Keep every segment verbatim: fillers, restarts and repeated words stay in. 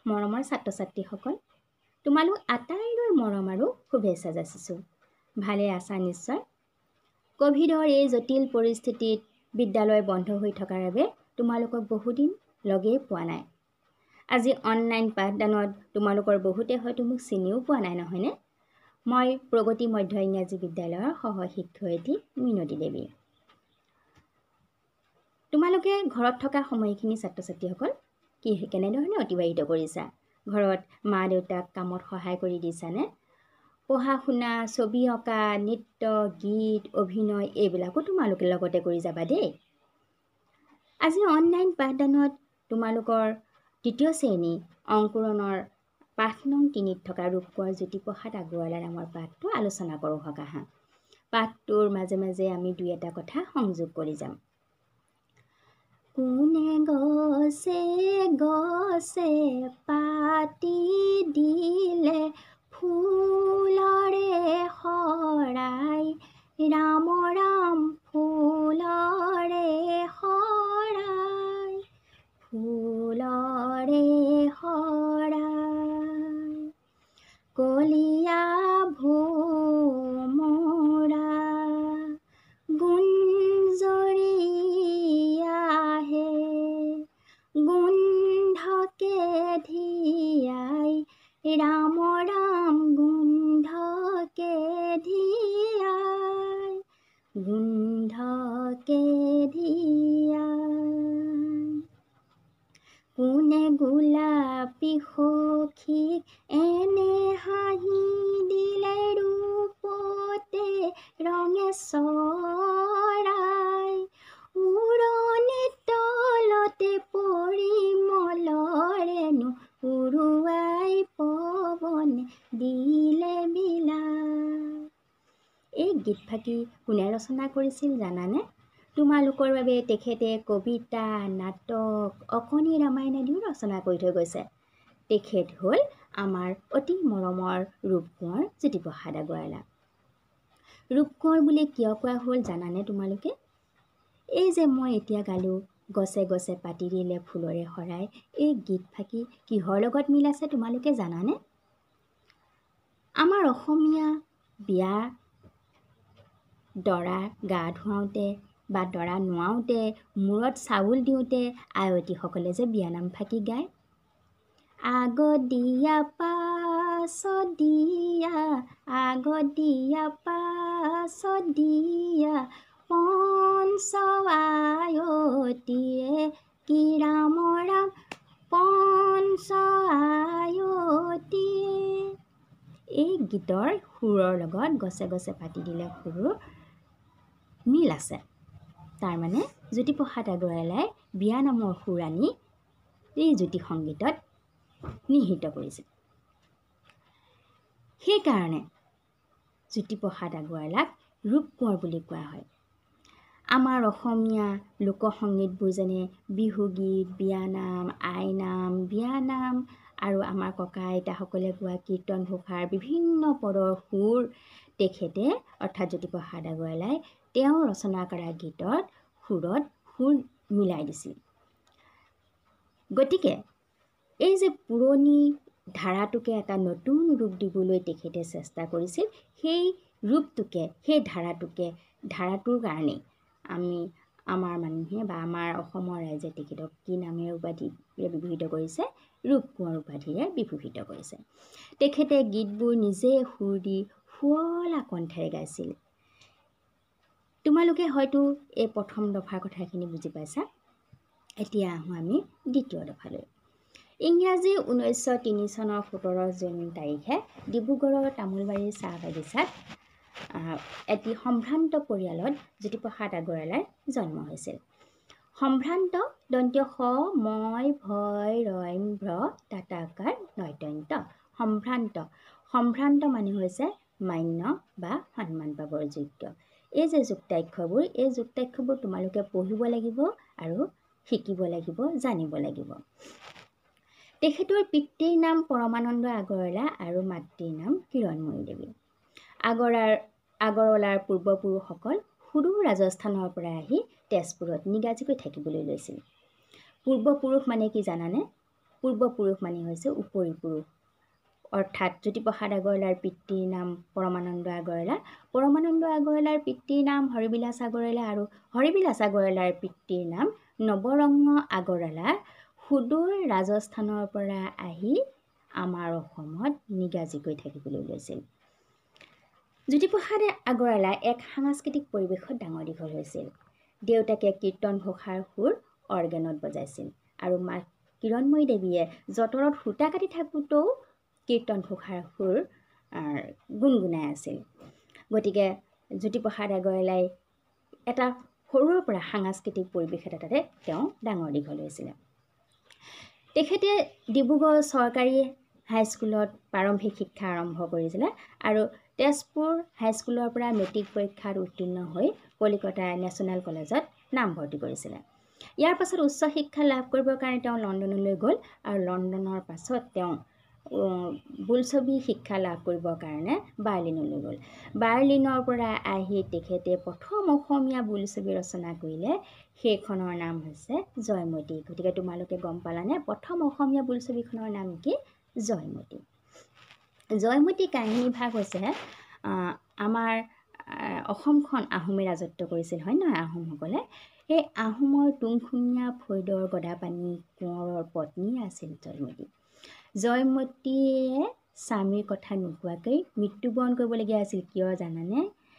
মৰমৰ ছাত্ৰ ছাত্ৰীসকল, তোমালোক আটাইৰে মৰম আৰু শুভেচ্ছা যাচিছোঁ। ভালে আছা নিশ্চয়। কোভিডৰ এই জটিল পৰিস্থিতিত বিদ্যালয় বন্ধ হৈ থকাৰ বাবে তোমালোকক বহুদিন লগেই পোৱা নাই। আজি অনলাইন পাঠদানত তোমালোকৰ বহুতে হয়তো মোক চিনিও পোৱা নাই, নহয়নে? মই প্ৰগতি মধ্য ইংৰাজী বিদ্যালয়ৰ সহ শিক্ষয়িত্ৰী মিনতী দেৱী। তোমালোকে ঘৰত থকা সময়খিনি ছাত্ৰ ছাত্ৰীসকল কি কেনেধৰণে অতিবাহিত কৰিছা? ঘৰত মা দেউতাক কামত সহায় কৰি দিছানে? পঢ়া শুনা, ছবি অঁকা, নৃত্য, গীত, অভিনয় এইবিলাকো তোমালোকে লগতে কৰি যাবা দেই। আজি অনলাইন পাঠদানত তোমালোকৰ তৃতীয় শ্ৰেণী অংকুৰণৰ পাঠ নং তিনিত থকা ৰূপকোঁৱৰ জ্যোতিপ্ৰসাদ আগৰৱালা নামৰ পাঠটো আলোচনা কৰোঁ হক আহা। পাঠটোৰ মাজে মাজে আমি দুই এটা কথা সংযোগ কৰি যাম। কোনে গছে গছে পাতি দিলে ফুলৰে শৰাই, ৰাম ৰাম ফুলৰে শৰাই, ফুলৰে শৰাই, কলিয়া ভোমোৰা গুঞ্জৰি আহে, গোন্ধকে ধিয়াই, ৰাম ৰাম গোন্ধকে ধিয়াই, গোন্ধকে ধিয়াই, কোনে গোলাপী সখীক এনে হাঁহি দিলে ৰূপতে ৰঙে চৰাই, উৰণি তলতে পৰিমলৰেনো উৰুৱাই পৱনে দিলে বিলাই। এই গীতফাঁকি কোনে ৰচনা কৰিছিল জানানে? তোমালোকৰ বাবে তেখেতে কবিতা, নাটক, অকণি ৰামায়ণ আদিও ৰচনা কৰি থৈ গৈছে। তেখেত হ'ল আমাৰ অতি মৰমৰ ৰূপকোঁৱৰ জ্যোতিপ্ৰসাদ আগৰৱালা। ৰূপকোঁৱৰ বুলি কিয় কোৱা হ'ল জানানে তোমালোকে? এই যে মই এতিয়া গালোঁ গছে গছে পাতি দিলে ফুলৰে শৰাই, এই গীতফাঁকি কিহৰ লগত মিল আছে তোমালোকে জানানে? আমাৰ অসমীয়া বিয়া দৰা গা ধুৱাওঁতে বা দৰা নোৱাওঁতে, মূৰত চাউল দিওঁতে আয়তীসকলে যে বিয়ানাম ফাঁকি গায়, আগত দিয়া পাছত দিয়া, আগত দিয়া পাছত দিয়া, পঞ্চ আয়তীয়ে কি ৰাম ৰাম পঞ্চ আয়তীয়ে। এই গীতৰ সুৰৰ লগত গছে গছে পাতি দিলে সুৰৰ মিল আছে। তাৰমানে জ্যোতিপ্ৰসাদ আগৰৱালাই বিয়া নামৰ সুৰ আনি এই জ্যোতি সংগীতত নিহিত কৰিছিল। সেইকাৰণে জ্যোতিপ্ৰসাদ আগৰৱালাক ৰূপকোঁৱৰ বুলি কোৱা হয়। আমাৰ অসমীয়া লোকসংগীতবোৰ যেনে বিহুগীত, বিয়ানাম, আইনাম, বিয়ানাম আৰু আমাৰ ককা আইতাসকলে গোৱা কীৰ্তন ঘোষাৰ বিভিন্ন পদৰ সুৰ তেখেতে অৰ্থাৎ জ্যোতিপ্ৰসাদ আগৰৱালাই তেওঁ ৰচনা কৰা গীতত সুৰত সুৰ মিলাই দিছিল। গতিকে এই যে পুৰণি ধাৰাটোকে এটা নতুন ৰূপ দিবলৈ তেখেতে চেষ্টা কৰিছিল, সেই ৰূপটোকে সেই ধাৰাটোকে ধাৰাটোৰ কাৰণেই আমি আমাৰ মানুহে বা আমাৰ অসমৰ ৰাইজে তেখেতক কি নামেৰে উপাধিৰে বিভূষিত কৰিছে? ৰূপকোঁৱৰ উপাধিৰে বিভূষিত কৰিছে। তেখেতে গীতবোৰ নিজে সুৰ দি শুৱলা কণ্ঠেৰে গাইছিল। তোমালোকে হয়তো এই প্ৰথম দফাৰ কথাখিনি বুজি পাইছা। এতিয়া আহোঁ আমি দ্বিতীয় দফালৈ। ইংৰাজী ঊনৈছশ তিনি চনৰ সোতৰ জুন তাৰিখে ডিব্ৰুগড়ৰ তামোলবাৰীৰ চাহ বাগিচাত এটি সম্ভ্ৰান্ত পৰিয়ালত জ্যোতিপ্ৰসাদ আগৰৱালাৰ জন্ম হৈছিল। সম্ভ্ৰান্ত দন্ত্য স মই ভয় ৰইম ভ্ৰ তাতাকাৰ নৈতন্ত। সম্ভ্ৰান্ত সম্ভ্ৰান্ত মানে হৈছে মান্য বা সন্মান পাবৰ যোগ্য। এই যে যুক্তাক্ষৰবোৰ, এই যুক্তাক্ষৰবোৰ তোমালোকে পঢ়িব লাগিব আৰু শিকিব লাগিব, জানিব লাগিব। তেখেতৰ পিতৃৰ নাম পৰমানন্দ আগৰৱালা আৰু মাতৃৰ নাম কিৰণময়ী দেৱী। আগৰাৰ আগৰৱালাৰ পূৰ্বপুৰুষসকল সুদূৰ ৰাজস্থানৰ পৰা আহি তেজপুৰত নিগাজীকৈ থাকিবলৈ লৈছিল। পূৰ্বপুৰুষ মানে কি জানানে? পূৰ্বপুৰুষ মানে হৈছে উপৰি পুৰুষ। অৰ্থাৎ জ্যোতিপ্ৰসাদ আগৰৱালাৰ পিতৃৰ নাম পৰমানন্দ আগৰৱালা, পৰমানন্দ আগৰৱালাৰ পিতৃৰ নাম হৰিবিলাস আগৰৱালা আৰু হৰিবিলাস আগৰৱালাৰ পিতৃৰ নাম নৱৰত্ন আগৰৱালা সুদূৰ ৰাজস্থানৰ পৰা আহি আমাৰ অসমত নিগাজিকৈ থাকিবলৈ লৈছিল। জ্যোতিপ্ৰসাদ আগৰৱালা এক সাংস্কৃতিক পৰিৱেশত ডাঙৰ দীঘল হৈছিল। দেউতাকে কীৰ্তন ঘোষাৰ সুৰ অৰ্গেনত বজাইছিল আৰু মা কিৰণময়ী দেৱীয়ে যঁতৰত সূতা কাটি থাকোঁতেও কীৰ্তন ঘোষাৰ সুৰ গুণগুণাই আছিল। গতিকে জ্যোতিপ্ৰসাদ আগৰৱালাই এটা সৰুৰে পৰা সাংস্কৃতিক পৰিৱেশ এটা তাতে তেওঁ ডাঙৰ দীঘল হৈছিলে। তেখেতে ডিব্ৰুগড় চৰকাৰী হাইস্কুলত প্ৰাৰম্ভিক শিক্ষা আৰম্ভ কৰিছিলে আৰু তেজপুৰ হাইস্কুলৰ পৰা মেট্ৰিক পৰীক্ষাত উত্তীৰ্ণ হৈ কলিকতা নেশ্যনেল কলেজত নামভৰ্তি কৰিছিলে। ইয়াৰ পাছত উচ্চ শিক্ষা লাভ কৰিবৰ কাৰণে তেওঁ লণ্ডনলৈ গ'ল আৰু লণ্ডনৰ পাছত তেওঁ বোলছবি শিক্ষা লাভ কৰিবৰ কাৰণে বাৰ্লিনলৈ গ'ল। বাৰ্লিনৰ পৰা আহি তেখেতে প্ৰথম অসমীয়া বোলছবি ৰচনা কৰিলে, সেইখনৰ নাম হৈছে জয়মতী। গতিকে তোমালোকে গম পালানে প্ৰথম অসমীয়া বোলছবিখনৰ নাম কি? জয়মতী। জয়মতী কাহিনী ভাগ হৈছে আমাৰ অসমখন আহোমে ৰাজত্ব কৰিছিল, হয় নহয় আহোমসকলে। সেই আহোমৰ তুংখুঙীয়া ফৈদৰ গদাপাণি কোঁৱৰৰ পত্নী আছিল জয়মতী। জয়মতীয়ে স্বামীৰ কথা নোকোৱাকৈ মৃত্যুবৰণ কৰিবলগীয়া আছিল। কিয় জানানে?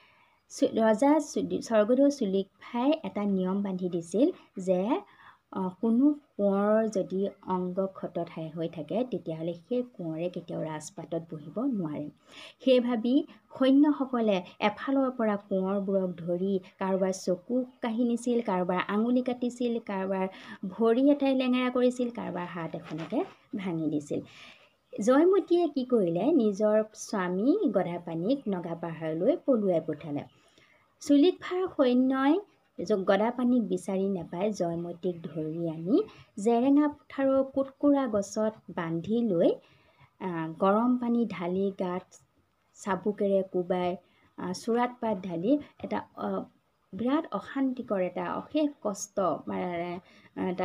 ৰজা স্বৰ্গদেউ চুলিকফাই এটা নিয়ম বান্ধি দিছিল যে কোনো কোঁৱৰৰ যদি অংগ ক্ষত হৈ থাকে তেতিয়াহ'লে সেই কোঁৱৰে কেতিয়াও ৰাজপাটত বহিব নোৱাৰে। সেই ভাবি সৈন্যসকলে এফালৰ পৰা কোঁৱৰবোৰক ধৰি কাৰোবাৰ চকু কাঢ়ি নিছিল, কাৰোবাৰ আঙুলি কাটিছিল, কাৰোবাৰ ভৰি এটাই লেঙেৰা কৰিছিল, কাৰোবাৰ হাত এখনকে ভাঙি দিছিল। জয়মতীয়ে কি কৰিলে? নিজৰ স্বামী গদাপাণিক নগাপাহাৰলৈ পলুৱাই পঠিয়ালে। চুলিকফাৰ সৈন্যই গদাপাণিক বিচাৰি নাপাই জয়মতীক ধৰি আনি জেৰেঙা পথাৰৰ কুটকুৰা গছত বান্ধি লৈ গৰম পানী ঢালি গাত চাবুকেৰে কোবাই চোৰাত পাত ঢালি এটা বিৰাট অশান্তিকৰ এটা অশেষ কষ্ট এটা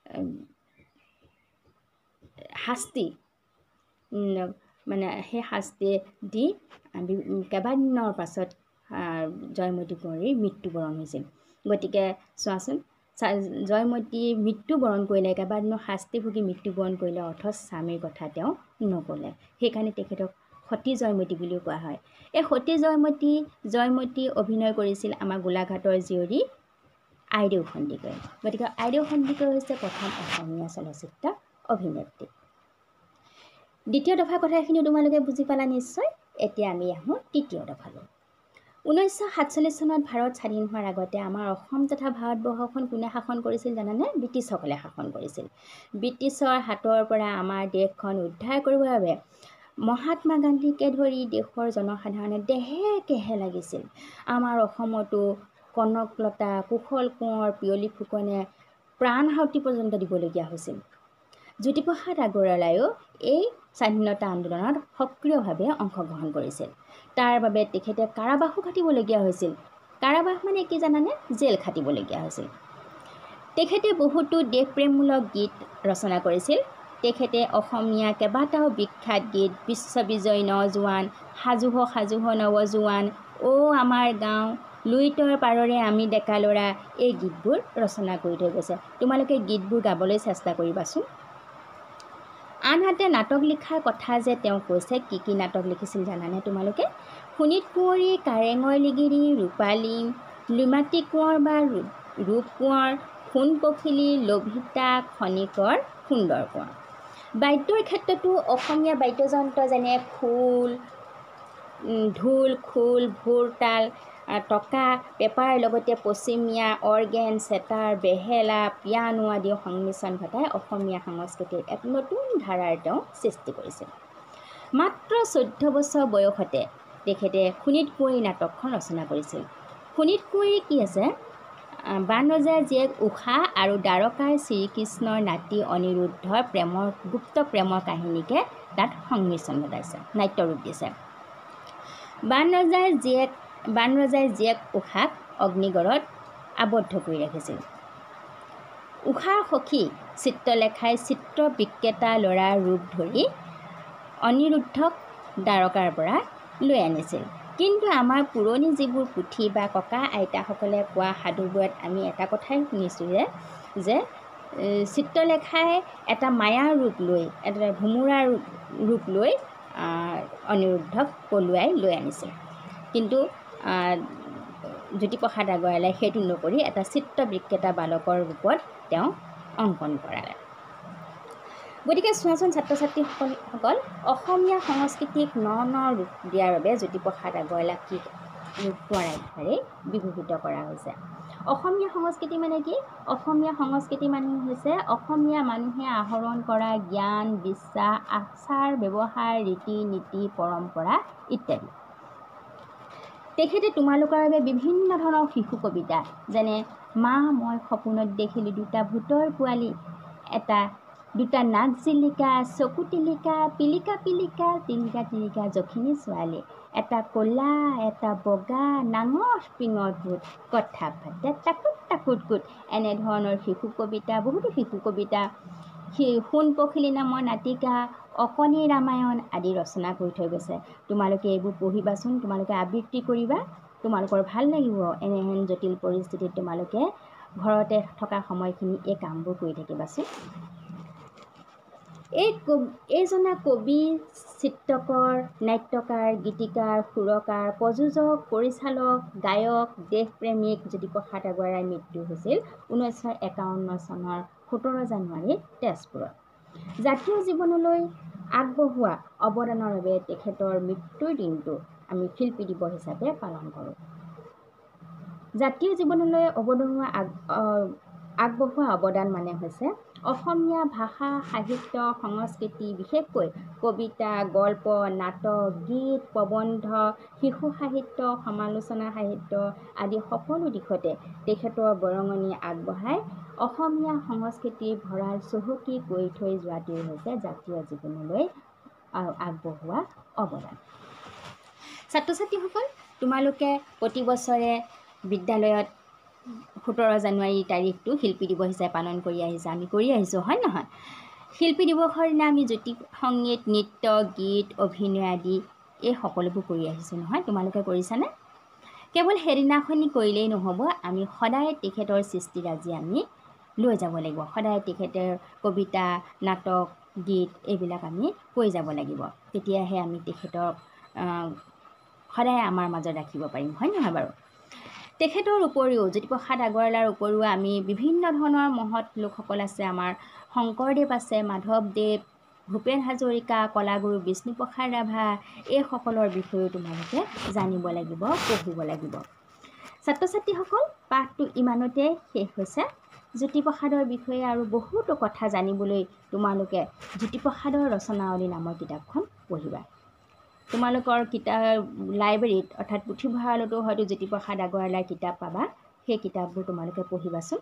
শাস্তি মানে সেই শাস্তি দি কেইবাদিনৰ পাছত জয়মতী কুঁৱৰীৰ মৃত্যুবৰণ হৈছিল। গতিকে চোৱাচোন, জয়মতী মৃত্যুবৰণ কৰিলে, কেইবাদিনৰ শাস্তি ভুগি মৃত্যুবৰণ কৰিলে, অথচ স্বামীৰ কথা তেওঁ নক'লে। সেইকাৰণে তেখেতক সতী জয়মতী বুলিও কোৱা হয়। এই সতী জয়মতী জয়মতী অভিনয় কৰিছিল আমাৰ গোলাঘাটৰ জীয়ৰী আইদেউ সন্দিকৈ। গতিকে আইদেউ সন্দিকৈ হৈছে প্ৰথম অসমীয়া চলচ্চিত্ৰ অভিনেত্ৰী। দ্বিতীয় দফা কথাখিনি তোমালোকে বুজি পালা নিশ্চয়। এতিয়া আমি আহোঁ তৃতীয় দফালৈ। ঊনৈছশ সাতচল্লিছ চনত ভাৰত স্বাধীন হোৱাৰ আগতে আমাৰ অসম তথা ভাৰতবৰ্ষখন কোনে শাসন কৰিছিল জানানে? ব্ৰিটিছসকলে শাসন কৰিছিল। ব্ৰিটিছৰ হাতৰ পৰা আমাৰ দেশখন উদ্ধাৰ কৰিবৰ বাবে মহাত্মা গান্ধীকে ধৰি দেশৰ জনসাধাৰণে দেহে কেহে লাগিছিল। আমাৰ অসমতো কনকলতা, কুশল কোঁৱৰ, পিয়লি ফুকনে প্ৰাণ আহুতি পৰ্যন্ত দিবলগীয়া হৈছিল। জ্যোতিপ্ৰসাদ আগৰৱালায়ো এই স্বাধীনতা আন্দোলনত সক্ৰিয়ভাৱে অংশগ্ৰহণ কৰিছিল। তাৰ বাবে তেখেতে কাৰাবাসো খাটিবলগীয়া হৈছিল। কাৰাবাস মানে কি জানানে? জেল খাটিবলগীয়া হৈছিল। তেখেতে বহুতো দেশপ্ৰেমমূলক গীত ৰচনা কৰিছিল। তেখেতে অসমীয়া কেইবাটাও বিখ্যাত গীত বিশ্ববিজয় নজোৱান, সাজু হ সাজু হ নৱজোৱান, অ' আমাৰ গাঁও, লুইতৰ পাৰৰে আমি ডেকা ল'ৰা, এই গীতবোৰ ৰচনা কৰি থৈ গৈছে। তোমালোকে গীতবোৰ গাবলৈ চেষ্টা কৰিবাচোন। আনহাতে নাটক লিখাৰ কথা যে তেওঁ কৈছে, কি কি নাটক লিখিছিল জানানে তোমালোকে? শোণিত কুঁৱৰী, কাৰেঙৰ লিগিৰি, ৰূপালী, লিমাতী কোঁৱৰ বা ৰূপ কোঁৱৰ, সোণ পখিলী, লভিতা, খনিকৰ, সুন্দৰ কোঁৱৰ। বাদ্যৰ ক্ষেত্ৰতো অসমীয়া বাদ্যযন্ত্ৰ যেনে খোল, ঢোল, খোল, ভোৰতাল, টকা, পেপাৰ, লগতে পশ্চিমীয়া অৰ্গেন, চেতাৰ, বেহেলা, পিয়ানো আদিৰ সংমিশ্ৰণ ঘটাই অসমীয়া সংস্কৃতিৰ এক নতুন ধাৰাৰ তেওঁ সৃষ্টি কৰিছিল। মাত্ৰ চৈধ্য বছৰ বয়সতে তেখেতে শোণিত কুঁৱৰী নাটকখন ৰচনা কৰিছিল। শোণিত কুঁৱৰী কি আছে? বাণৰজাৰ জীয়েক ঊষা আৰু দ্বাৰকাৰ শ্ৰীকৃষ্ণৰ নাতি অনিৰুদ্ধৰ প্ৰেমৰ গুপ্ত প্ৰেমৰ কাহিনীকে তাত সংমিশ্ৰণ ঘটাইছে, নাট্যৰূপ দিছে। বাণৰজাৰ জীয়েক বাণৰজাৰ জীয়েক ঊষাক অগ্নিগড়ত আবদ্ধ কৰি ৰাখিছিল। ঊষাৰ সখী চিত্ৰলেখাই চিত্ৰ বিক্ৰেতা ল'ৰাৰ ৰূপ ধৰি অনিৰুদ্ধক দ্বাৰকাৰ পৰা লৈ আনিছিল। কিন্তু আমাৰ পুৰণি যিবোৰ পুথি বা ককা আইতাসকলে কোৱা সাধুবোৰত আমি এটা কথাই শুনিছোঁ যে যে চিত্ৰলেখাই এটা মায়াৰ ৰূপ লৈ এটা ভোমোৰাৰ ৰূপ লৈ অনিৰুদ্ধক পলুৱাই লৈ আনিছিল। কিন্তু জ্যোতিপ্ৰসাদ আগৰৱালাই সেইটো নকৰি এটা চিত্ৰ বিক্ৰেতা বালকৰ ৰূপত তেওঁ অংকন কৰালে। গতিকে চোৱাচোন ছাত্ৰ ছাত্ৰীসকল, অসমীয়া সংস্কৃতিক ন ন ৰূপ দিয়াৰ বাবে জ্যোতিপ্ৰসাদ আগৰৱালাক কি ৰূপ পৰাৰে বিভূষিত কৰা হৈছে। অসমীয়া সংস্কৃতি মানে কি? অসমীয়া সংস্কৃতি মানে হৈছে অসমীয়া মানুহে আহৰণ কৰা জ্ঞান, বিশ্বাস, আচাৰ ব্যৱহাৰ, ৰীতি নীতি, পৰম্পৰা ইত্যাদি। তেখেতে তোমালোকৰ বাবে বিভিন্ন ধৰণৰ শিশু কবিতা, যেনে মা মই সপোনত দেখিলোঁ দুটা ভূতৰ পোৱালি, এটা দুটা নাক জিলিকা, চকু টিলিকা, পিলিকা পিলিকা, টিলিকা টিলিকা যখিনী ছোৱালী, এটা ক'লা এটা বগা, নাঙঠ পিঙৰ ভূত, কথা পাতে টাকুট টাকুট কুট, এনেধৰণৰ শিশু কবিতা, বহুতো শিশু কবিতা, সোণ পখিলী নামৰ নাটিকা, অকণি ৰামায়ণ আদি ৰচনা কৰি থৈ গৈছে। তোমালোকে এইবোৰ পঢ়িবাচোন, তোমালোকে আবৃত্তি কৰিবা, তোমালোকৰ ভাল লাগিব। এনেহেন জটিল পৰিস্থিতিত তোমালোকে ঘৰতে থকা সময়খিনি এই কামবোৰ কৰি থাকিবাচোন। এই এইজনা কবি, চিত্ৰকৰ, নাট্যকাৰ, গীতিকাৰ, সুৰকাৰ, প্ৰযোজক, পৰিচালক, গায়ক, দেশপ্ৰেমিক জ্যোতিপ্ৰসাদ আগৰৱালাৰ মৃত্যু হৈছিল ঊনৈছশ একাৱন্ন চনৰ সোতৰ জানুৱাৰী তেজপুৰত। জাতীয় জীৱনলৈ আগবঢ়োৱা অৱদানৰ বাবে তেখেতৰ মৃত্যুৰ দিনটো আমি শিল্পী দিৱস হিচাপে পালন কৰোঁ। জাতীয় জীৱনলৈ অৱদানোৱা আগবঢ়োৱা অৱদান মানে হৈছে অসমীয়া ভাষা, সাহিত্য, সংস্কৃতি, বিশেষকৈ কবিতা, গল্প, নাটক, গীত, প্ৰবন্ধ, শিশু সাহিত্য, সমালোচনা সাহিত্য আদি সকলো দিশতে তেখেতৰ বৰঙণি আগবঢ়াই অসমীয়া সংস্কৃতিৰ ভঁৰাল চহকী কৰি থৈ যোৱাটোৱে হৈছে জাতীয় জীৱনলৈ আগবঢ়োৱা অৱদান। ছাত্ৰ ছাত্ৰীসকল, তোমালোকে প্ৰতি বছৰে বিদ্যালয়ত সোতৰ জানুৱাৰী তাৰিখটো শিল্পী দিৱস হিচাপে পালন কৰি আহিছে, আমি কৰি আহিছোঁ, হয় নহয়? শিল্পী দিৱসৰ দিনা আমি জ্যোতি সংগীত, নৃত্য, গীত, অভিনয় আদি এই সকলোবোৰ কৰি আহিছোঁ নহয়? তোমালোকে কৰিছানে? কেৱল সেইদিনাখনি কৰিলেই নহ'ব, আমি সদায় তেখেতৰ সৃষ্টিৰাজি আমি লৈ যাব লাগিব। সদায় তেখেতৰ কবিতা, নাটক, গীত এইবিলাক আমি কৈ যাব লাগিব। তেতিয়াহে আমি তেখেতক সদায় আমাৰ মাজত ৰাখিব পাৰিম, হয় নহয় বাৰু? তেখেতৰ উপৰিও জ্যোতিপ্ৰসাদ আগৰৱালাৰ উপৰিও আমি বিভিন্ন ধৰণৰ মহৎ লোকসকল আছে। আমাৰ শংকৰদেৱ আছে, মাধৱদেৱ, ভূপেন হাজৰিকা, কলাগুৰু বিষ্ণুপ্ৰসাদ ৰাভা, এইসকলৰ বিষয়েও তোমালোকে জানিব লাগিব, পঢ়িব লাগিব। ছাত্ৰ ছাত্ৰীসকল, পাঠটো ইমানতে শেষ হৈছে। জ্যোতিপ্ৰসাদৰ বিষয়ে আৰু বহুতো কথা জানিবলৈ তোমালোকে জ্যোতিপ্ৰসাদৰ ৰচনাৱলী নামৰ কিতাপখন পঢ়িবা। তোমালোকৰ কিতাপ লাইব্ৰেৰীত অৰ্থাৎ পুথিভঁৰালতো হয়তো জ্যোতিপ্ৰসাদ আগৰৱালাৰ কিতাপ পাবা। সেই কিতাপবোৰ তোমালোকে পঢ়িবাচোন।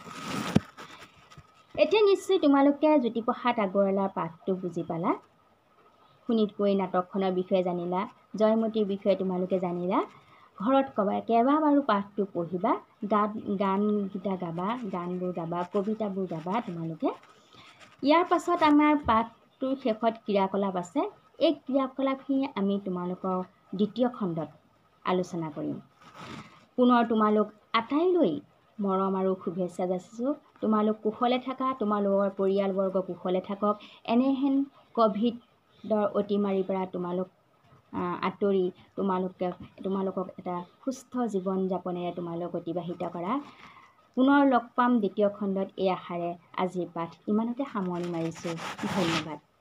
এতিয়া নিশ্চয় তোমালোকে জ্যোতিপ্ৰসাদ আগৰৱালাৰ পাঠটো বুজি পালা। শোণিতপুৰ নাটকখনৰ বিষয়ে জানিলা, জয়মতীৰ বিষয়ে তোমালোকে জানিলা। ঘৰত ক'বা, কেইবাবাৰো পাঠটো পঢ়িবা, গান গানকেইটা গাবা, গানবোৰ গাবা, কবিতাবোৰ গাবা তোমালোকে। ইয়াৰ পাছত আমাৰ পাঠটোৰ শেষত ক্ৰিয়াকলাপ আছে। এই ক্ৰিয়াকলাপখিনি আমি তোমালোকৰ দ্বিতীয় খণ্ডত আলোচনা কৰিম। পুনৰ তোমালোক আটাইলৈ মৰম আৰু শুভেচ্ছা যাচিছোঁ। তোমালোক কুশলে থাকা, তোমালোকৰ পৰিয়ালবৰ্গ কুশলে থাকক। এনেহেন ক'ভিডৰ অতিমাৰীৰ পৰা তোমালোক আঁতৰি তোমালোকে তোমালোকক এটা সুস্থ জীৱন যাপনেৰে তোমালোক অতিবাহিত কৰা। পুনৰ লগ পাম দ্বিতীয় খণ্ডত। এই আশাৰে আজিৰ পাঠ ইমানতে সামৰণি মাৰিছোঁ। ধন্যবাদ।